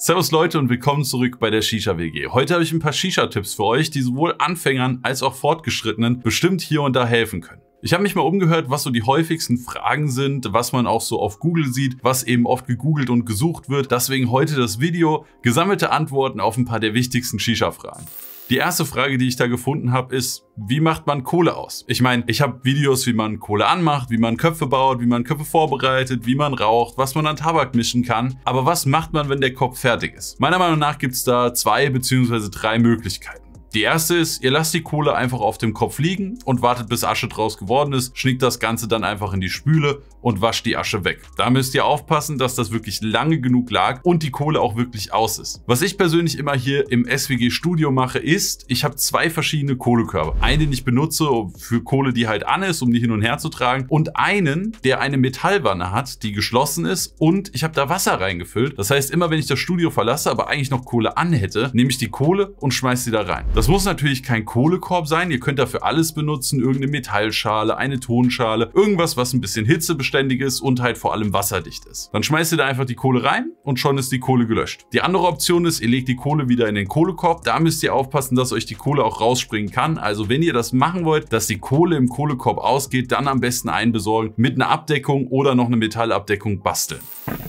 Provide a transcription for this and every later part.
Servus Leute und willkommen zurück bei der Shisha WG. Heute habe ich ein paar Shisha-Tipps für euch, die sowohl Anfängern als auch Fortgeschrittenen bestimmt hier und da helfen können. Ich habe mich mal umgehört, was so die häufigsten Fragen sind, was man auch so auf Google sieht, was eben oft gegoogelt und gesucht wird. Deswegen heute das Video, gesammelte Antworten auf ein paar der wichtigsten Shisha-Fragen. Die erste Frage, die ich da gefunden habe, ist, wie macht man Kohle aus? Ich meine, ich habe Videos, wie man Kohle anmacht, wie man Köpfe baut, wie man Köpfe vorbereitet, wie man raucht, was man an Tabak mischen kann. Aber was macht man, wenn der Kopf fertig ist? Meiner Meinung nach gibt es da 2 bzw. 3 Möglichkeiten. Die erste ist, ihr lasst die Kohle einfach auf dem Kopf liegen und wartet, bis Asche draus geworden ist, schnickt das Ganze dann einfach in die Spüle und wascht die Asche weg. Da müsst ihr aufpassen, dass das wirklich lange genug lag und die Kohle auch wirklich aus ist. Was ich persönlich immer hier im SWG Studio mache, ist, ich habe 2 verschiedene Kohlekörbe. Einen, den ich benutze für Kohle, die halt an ist, um die hin und her zu tragen, und einen, der eine Metallwanne hat, die geschlossen ist, und ich habe da Wasser reingefüllt. Das heißt, immer wenn ich das Studio verlasse, aber eigentlich noch Kohle an hätte, nehme ich die Kohle und schmeiße sie da rein. Das muss natürlich kein Kohlekorb sein, ihr könnt dafür alles benutzen, irgendeine Metallschale, eine Tonschale, irgendwas, was ein bisschen hitzebeständig ist und halt vor allem wasserdicht ist. Dann schmeißt ihr da einfach die Kohle rein und schon ist die Kohle gelöscht. Die andere Option ist, ihr legt die Kohle wieder in den Kohlekorb, da müsst ihr aufpassen, dass euch die Kohle auch rausspringen kann. Also wenn ihr das machen wollt, dass die Kohle im Kohlekorb ausgeht, dann am besten einen besorgen, mit einer Abdeckung oder noch eine Metallabdeckung basteln.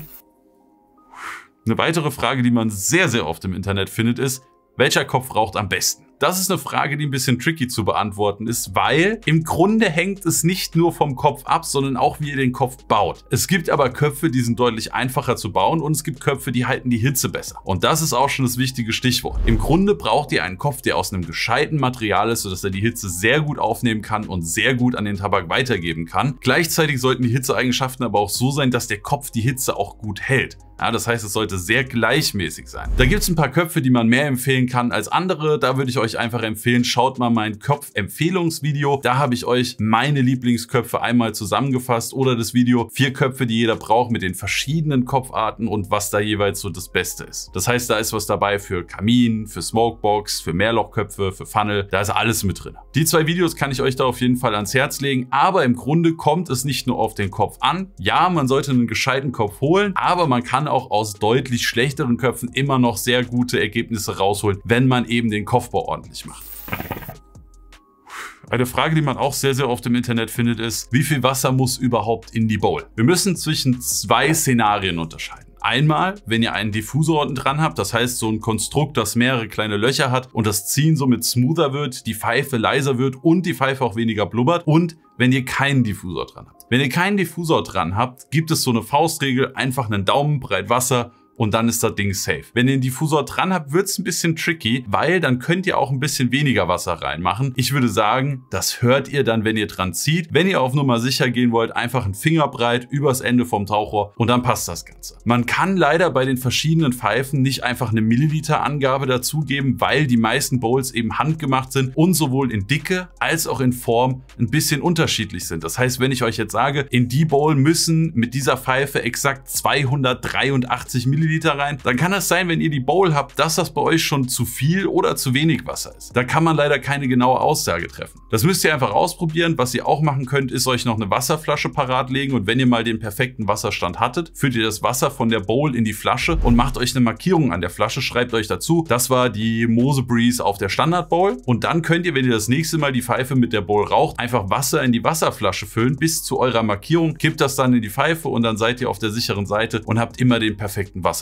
Eine weitere Frage, die man sehr, sehr oft im Internet findet, ist, welcher Kopf raucht am besten? Das ist eine Frage, die ein bisschen tricky zu beantworten ist, weil im Grunde hängt es nicht nur vom Kopf ab, sondern auch, wie ihr den Kopf baut. Es gibt aber Köpfe, die sind deutlich einfacher zu bauen, und es gibt Köpfe, die halten die Hitze besser. Und das ist auch schon das wichtige Stichwort. Im Grunde braucht ihr einen Kopf, der aus einem gescheiten Material ist, sodass er die Hitze sehr gut aufnehmen kann und sehr gut an den Tabak weitergeben kann. Gleichzeitig sollten die Hitzeeigenschaften aber auch so sein, dass der Kopf die Hitze auch gut hält. Ja, das heißt, es sollte sehr gleichmäßig sein. Da gibt es ein paar Köpfe, die man mehr empfehlen kann als andere. Da würde ich euch einfach empfehlen, schaut mal mein Kopf-Empfehlungsvideo. Da habe ich euch meine Lieblingsköpfe einmal zusammengefasst, oder das Video 4 Köpfe, die jeder braucht, mit den verschiedenen Kopfarten und was da jeweils so das Beste ist. Das heißt, da ist was dabei für Kamin, für Smokebox, für Mehrlochköpfe, für Funnel. Da ist alles mit drin. Die 2 Videos kann ich euch da auf jeden Fall ans Herz legen, aber im Grunde kommt es nicht nur auf den Kopf an. Ja, man sollte einen gescheiten Kopf holen, aber man kann auch aus deutlich schlechteren Köpfen immer noch sehr gute Ergebnisse rausholen, wenn man eben den Kopfbau ordentlich macht. Eine Frage, die man auch sehr, sehr oft im Internet findet, ist, wie viel Wasser muss überhaupt in die Bowl? Wir müssen zwischen 2 Szenarien unterscheiden. Einmal, wenn ihr einen Diffusor unten dran habt, das heißt so ein Konstrukt, das mehrere kleine Löcher hat und das Ziehen somit smoother wird, die Pfeife leiser wird und die Pfeife auch weniger blubbert, und wenn ihr keinen Diffusor dran habt. Wenn ihr keinen Diffusor dran habt, gibt es so eine Faustregel, einfach einen Daumen breit Wasser und dann ist das Ding safe. Wenn ihr den Diffusor dran habt, wird es ein bisschen tricky, weil dann könnt ihr auch ein bisschen weniger Wasser reinmachen. Ich würde sagen, das hört ihr dann, wenn ihr dran zieht. Wenn ihr auf Nummer sicher gehen wollt, einfach einen Finger breit übers Ende vom Tauchrohr und dann passt das Ganze. Man kann leider bei den verschiedenen Pfeifen nicht einfach eine Milliliter-Angabe dazugeben, weil die meisten Bowls eben handgemacht sind und sowohl in Dicke als auch in Form ein bisschen unterschiedlich sind. Das heißt, wenn ich euch jetzt sage, in die Bowl müssen mit dieser Pfeife exakt 283 Milliliter rein, dann kann es sein, wenn ihr die Bowl habt, dass das bei euch schon zu viel oder zu wenig Wasser ist. Da kann man leider keine genaue Aussage treffen. Das müsst ihr einfach ausprobieren. Was ihr auch machen könnt, ist euch noch eine Wasserflasche parat legen, und wenn ihr mal den perfekten Wasserstand hattet, füllt ihr das Wasser von der Bowl in die Flasche und macht euch eine Markierung an der Flasche, schreibt euch dazu, das war die Mose Breeze auf der Standard Bowl, und dann könnt ihr, wenn ihr das nächste Mal die Pfeife mit der Bowl raucht, einfach Wasser in die Wasserflasche füllen bis zu eurer Markierung, kippt das dann in die Pfeife und dann seid ihr auf der sicheren Seite und habt immer den perfekten Wasserstand.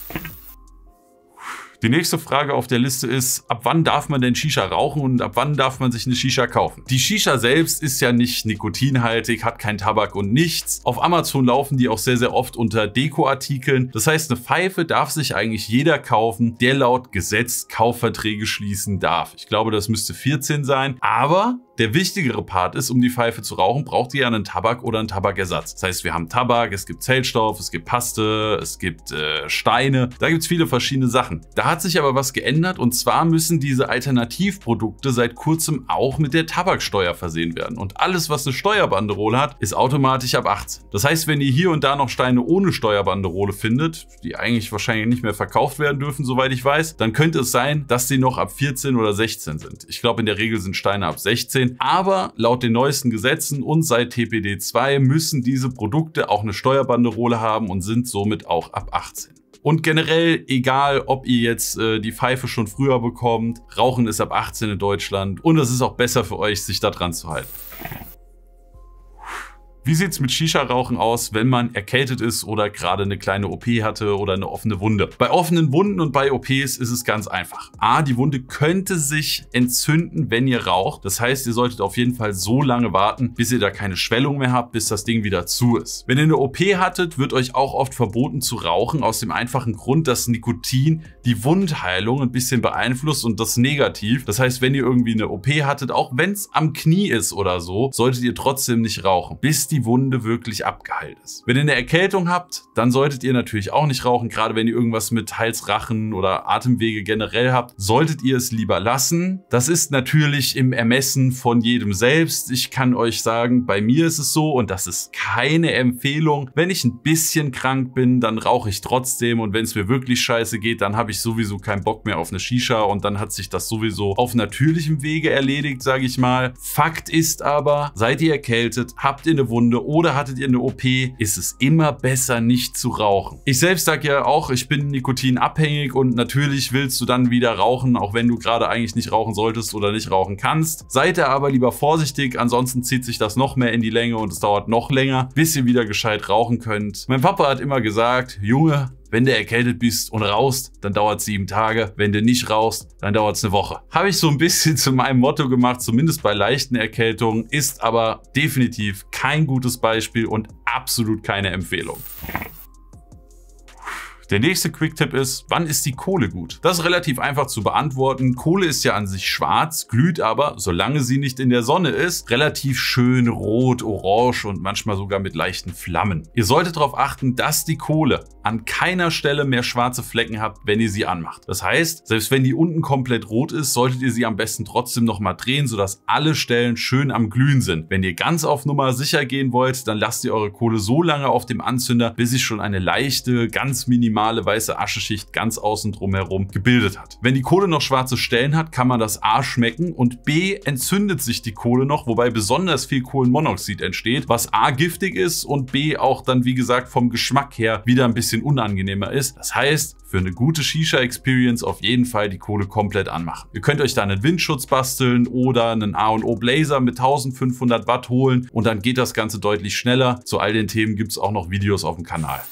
Die nächste Frage auf der Liste ist, ab wann darf man denn Shisha rauchen und ab wann darf man sich eine Shisha kaufen? Die Shisha selbst ist ja nicht nikotinhaltig, hat kein Tabak und nichts. Auf Amazon laufen die auch sehr, sehr oft unter Dekoartikeln. Das heißt, eine Pfeife darf sich eigentlich jeder kaufen, der laut Gesetz Kaufverträge schließen darf. Ich glaube, das müsste 14 sein, aber der wichtigere Part ist, um die Pfeife zu rauchen, braucht ihr ja einen Tabak oder einen Tabakersatz. Das heißt, wir haben Tabak, es gibt Zellstoff, es gibt Paste, es gibt Steine. Da gibt es viele verschiedene Sachen. Da hat sich aber was geändert, und zwar müssen diese Alternativprodukte seit kurzem auch mit der Tabaksteuer versehen werden. Und alles, was eine Steuerbanderole hat, ist automatisch ab 18. Das heißt, wenn ihr hier und da noch Steine ohne Steuerbanderole findet, die eigentlich wahrscheinlich nicht mehr verkauft werden dürfen, soweit ich weiß, dann könnte es sein, dass sie noch ab 14 oder 16 sind. Ich glaube, in der Regel sind Steine ab 16. Aber laut den neuesten Gesetzen und seit TPD 2 müssen diese Produkte auch eine Steuerbanderole haben und sind somit auch ab 18. Und generell, egal ob ihr jetzt die Pfeife schon früher bekommt, Rauchen ist ab 18 in Deutschland und es ist auch besser für euch, sich da dran zu halten. Wie sieht es mit Shisha-Rauchen aus, wenn man erkältet ist oder gerade eine kleine OP hatte oder eine offene Wunde? Bei offenen Wunden und bei OPs ist es ganz einfach. A, die Wunde könnte sich entzünden, wenn ihr raucht. Das heißt, ihr solltet auf jeden Fall so lange warten, bis ihr da keine Schwellung mehr habt, bis das Ding wieder zu ist. Wenn ihr eine OP hattet, wird euch auch oft verboten zu rauchen, aus dem einfachen Grund, dass Nikotin die Wundheilung ein bisschen beeinflusst und das negativ. Das heißt, wenn ihr irgendwie eine OP hattet, auch wenn es am Knie ist oder so, solltet ihr trotzdem nicht rauchen, bis die Wunde wirklich abgeheilt ist. Wenn ihr eine Erkältung habt, dann solltet ihr natürlich auch nicht rauchen. Gerade wenn ihr irgendwas mit Hals, Rachen oder Atemwege generell habt, solltet ihr es lieber lassen. Das ist natürlich im Ermessen von jedem selbst. Ich kann euch sagen, bei mir ist es so und das ist keine Empfehlung. Wenn ich ein bisschen krank bin, dann rauche ich trotzdem und wenn es mir wirklich scheiße geht, dann habe ich sowieso keinen Bock mehr auf eine Shisha und dann hat sich das sowieso auf natürlichem Wege erledigt, sage ich mal. Fakt ist aber, seid ihr erkältet, habt ihr eine Wunde oder hattet ihr eine OP, ist es immer besser, nicht zu rauchen. Ich selbst sage ja auch, ich bin nikotinabhängig und natürlich willst du dann wieder rauchen, auch wenn du gerade eigentlich nicht rauchen solltest oder nicht rauchen kannst. Seid ihr aber lieber vorsichtig, ansonsten zieht sich das noch mehr in die Länge und es dauert noch länger, bis ihr wieder gescheit rauchen könnt. Mein Papa hat immer gesagt, Junge, wenn du erkältet bist und rauchst, dann dauert es 7 Tage. Wenn du nicht rauchst, dann dauert es eine Woche. Habe ich so ein bisschen zu meinem Motto gemacht, zumindest bei leichten Erkältungen, ist aber definitiv kein gutes Beispiel und absolut keine Empfehlung. Der nächste Quick-Tipp ist, wann ist die Kohle gut? Das ist relativ einfach zu beantworten. Kohle ist ja an sich schwarz, glüht aber, solange sie nicht in der Sonne ist, relativ schön rot, orange und manchmal sogar mit leichten Flammen. Ihr solltet darauf achten, dass die Kohle an keiner Stelle mehr schwarze Flecken habt, wenn ihr sie anmacht. Das heißt, selbst wenn die unten komplett rot ist, solltet ihr sie am besten trotzdem nochmal drehen, sodass alle Stellen schön am Glühen sind. Wenn ihr ganz auf Nummer sicher gehen wollt, dann lasst ihr eure Kohle so lange auf dem Anzünder, bis sich schon eine leichte, ganz minimale weiße Ascheschicht ganz außen drum herum gebildet hat. Wenn die Kohle noch schwarze Stellen hat, kann man das A schmecken und B entzündet sich die Kohle noch, wobei besonders viel Kohlenmonoxid entsteht, was A giftig ist und B auch dann, wie gesagt, vom Geschmack her wieder ein bisschen unangenehmer ist. Das heißt, für eine gute Shisha-Experience auf jeden Fall die Kohle komplett anmachen. Ihr könnt euch da einen Windschutz basteln oder einen A&O Blazer mit 1500 Watt holen und dann geht das Ganze deutlich schneller. Zu all den Themen gibt es auch noch Videos auf dem Kanal.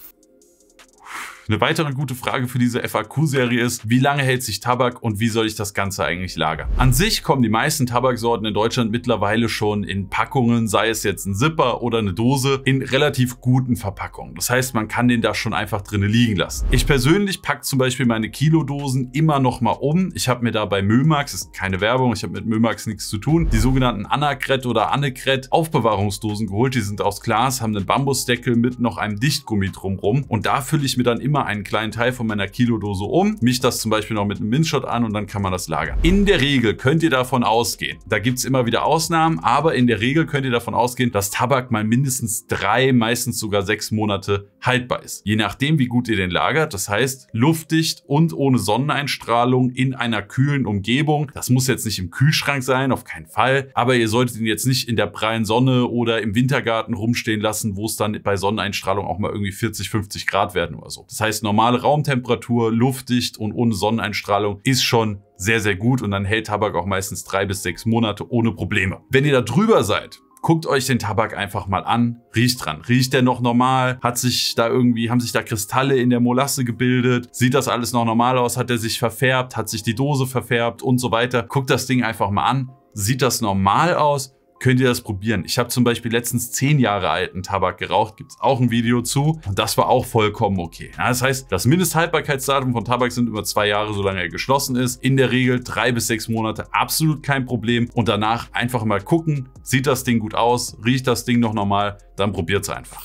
Eine weitere gute Frage für diese FAQ-Serie ist, wie lange hält sich Tabak und wie soll ich das Ganze eigentlich lagern? An sich kommen die meisten Tabaksorten in Deutschland mittlerweile schon in Packungen, sei es jetzt ein Zipper oder eine Dose, in relativ guten Verpackungen. Das heißt, man kann den da schon einfach drin liegen lassen. Ich persönlich packe zum Beispiel meine Kilodosen immer noch mal um. Ich habe mir da bei Mömax, ist keine Werbung, ich habe mit Mömax nichts zu tun, die sogenannten Annakret oder Annekret Aufbewahrungsdosen geholt. Die sind aus Glas, haben einen Bambusdeckel mit noch einem Dichtgummi drumrum und da fülle ich mir dann immer einen kleinen Teil von meiner Kilodose um, mische das zum Beispiel noch mit einem Minzshot an und dann kann man das lagern. In der Regel könnt ihr davon ausgehen, da gibt es immer wieder Ausnahmen, aber in der Regel könnt ihr davon ausgehen, dass Tabak mal mindestens 3, meistens sogar 6 Monate haltbar ist. Je nachdem, wie gut ihr den lagert, das heißt luftdicht und ohne Sonneneinstrahlung in einer kühlen Umgebung. Das muss jetzt nicht im Kühlschrank sein, auf keinen Fall, aber ihr solltet ihn jetzt nicht in der prallen Sonne oder im Wintergarten rumstehen lassen, wo es dann bei Sonneneinstrahlung auch mal irgendwie 40, 50 Grad werden oder so. Das heißt, normale Raumtemperatur, luftdicht und ohne Sonneneinstrahlung ist schon sehr, sehr gut und dann hält Tabak auch meistens 3 bis 6 Monate ohne Probleme. Wenn ihr da drüber seid, guckt euch den Tabak einfach mal an, riecht dran. Riecht der noch normal? Haben sich da Kristalle in der Molasse gebildet? Sieht das alles noch normal aus? Hat er sich verfärbt? Hat sich die Dose verfärbt und so weiter? Guckt das Ding einfach mal an. Sieht das normal aus? Könnt ihr das probieren. Ich habe zum Beispiel letztens 10 Jahre alten Tabak geraucht, gibt es auch ein Video zu und das war auch vollkommen okay. Ja, das heißt, das Mindesthaltbarkeitsdatum von Tabak sind über 2 Jahre, solange er geschlossen ist. In der Regel 3 bis 6 Monate, absolut kein Problem und danach einfach mal gucken, sieht das Ding gut aus, riecht das Ding noch normal, dann probiert es einfach.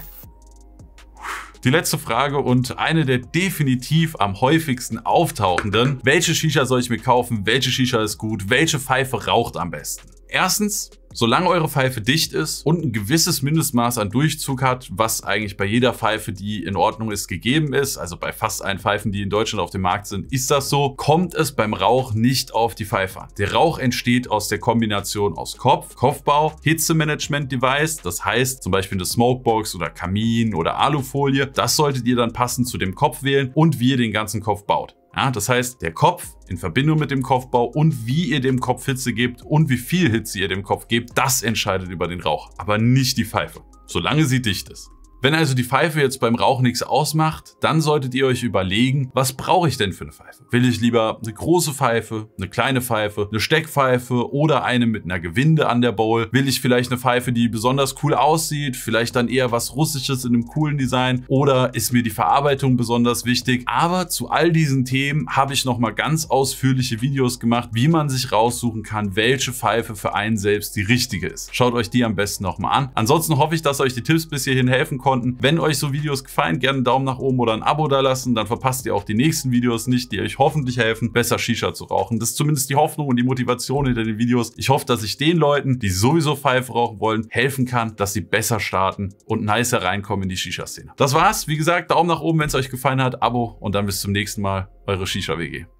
Die letzte Frage und eine der definitiv am häufigsten auftauchenden. Welche Shisha soll ich mir kaufen? Welche Shisha ist gut? Welche Pfeife raucht am besten? Erstens, Solange eure Pfeife dicht ist und ein gewisses Mindestmaß an Durchzug hat, was eigentlich bei jeder Pfeife, die in Ordnung ist, gegeben ist, also bei fast allen Pfeifen, die in Deutschland auf dem Markt sind, ist das so, kommt es beim Rauch nicht auf die Pfeife an. Der Rauch entsteht aus der Kombination aus Kopfbau, Hitzemanagement-Device, das heißt zum Beispiel eine Smokebox oder Kamin oder Alufolie. Das solltet ihr dann passend zu dem Kopf wählen und wie ihr den ganzen Kopf baut. Ja, das heißt, der Kopf in Verbindung mit dem Kopfbau und wie ihr dem Kopf Hitze gebt und wie viel Hitze ihr dem Kopf gebt, das entscheidet über den Rauch, aber nicht die Pfeife, solange sie dicht ist. Wenn also die Pfeife jetzt beim Rauch nichts ausmacht, dann solltet ihr euch überlegen, was brauche ich denn für eine Pfeife? Will ich lieber eine große Pfeife, eine kleine Pfeife, eine Steckpfeife oder eine mit einer Gewinde an der Bowl? Will ich vielleicht eine Pfeife, die besonders cool aussieht, vielleicht dann eher was Russisches in einem coolen Design, oder ist mir die Verarbeitung besonders wichtig? Aber zu all diesen Themen habe ich nochmal ganz ausführliche Videos gemacht, wie man sich raussuchen kann, welche Pfeife für einen selbst die richtige ist. Schaut euch die am besten nochmal an. Ansonsten hoffe ich, dass euch die Tipps bis hierhin helfen konnten. Wenn euch so Videos gefallen, gerne einen Daumen nach oben oder ein Abo da lassen, dann verpasst ihr auch die nächsten Videos nicht, die euch hoffentlich helfen, besser Shisha zu rauchen. Das ist zumindest die Hoffnung und die Motivation hinter den Videos. Ich hoffe, dass ich den Leuten, die sowieso Pfeife rauchen wollen, helfen kann, dass sie besser starten und nicer reinkommen in die Shisha-Szene. Das war's. Wie gesagt, Daumen nach oben, wenn es euch gefallen hat, Abo und dann bis zum nächsten Mal. Eure Shisha WG.